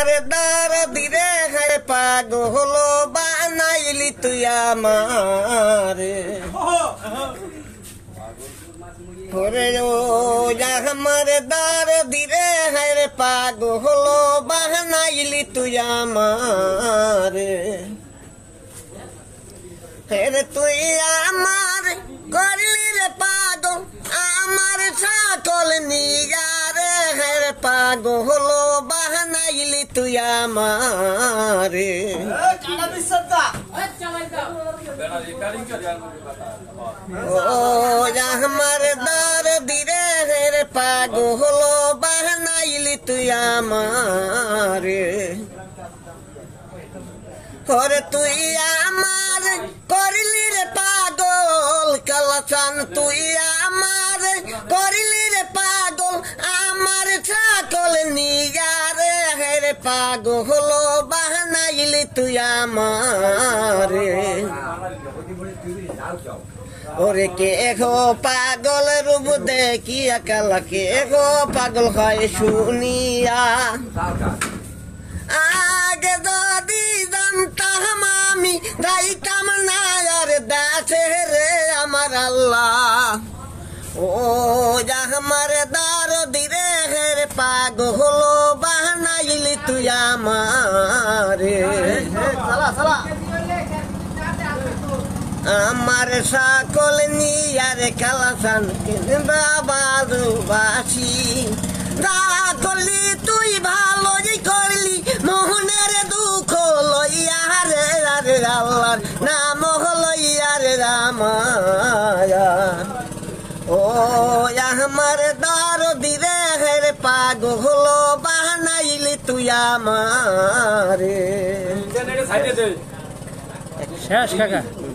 আমার দার দিরে হায় পাগল বানাইলি তুই আমারে ওরে ও আমার দার দিরে হায় পাগল বানাইলি তুই আমারে হেরে তুই আমার করলি রে পাগল আমার সকল নিগারে হেরে পাগল বানাইলি তুই আমারে ও আমার দার দিরে হেরে পাগল বানাইলি তুই আমারে ওরে তুই আমার করলি রে পাগল কালাচান তুই আমার করলি রে পাগল আমার সকল নিগারে হেরে পাগল বানাইলি তুই আমারে ওরে কে গো পাগল রূপ দেখিয়া কালা কে গো পাগল হয় শুনিয়া আগে যদি জানতাম আমি যাইতাম না আর দাসে রে আমার আল্লাহ ও আমার দার দিরে হেরে পাগল বানাইলি তুই আমারে আমার সকল নিয়ারে কালাচান কিনবা বাসি দা করলি তুই ভালোই করলি মোহনের দুঃখ লইয়া রে রে আল্লাহর নাম লইয়া রে রামায়া ও আমার দার দিরে হেরে পাগল বানাইলি তুই আমারে শেষ কাকা।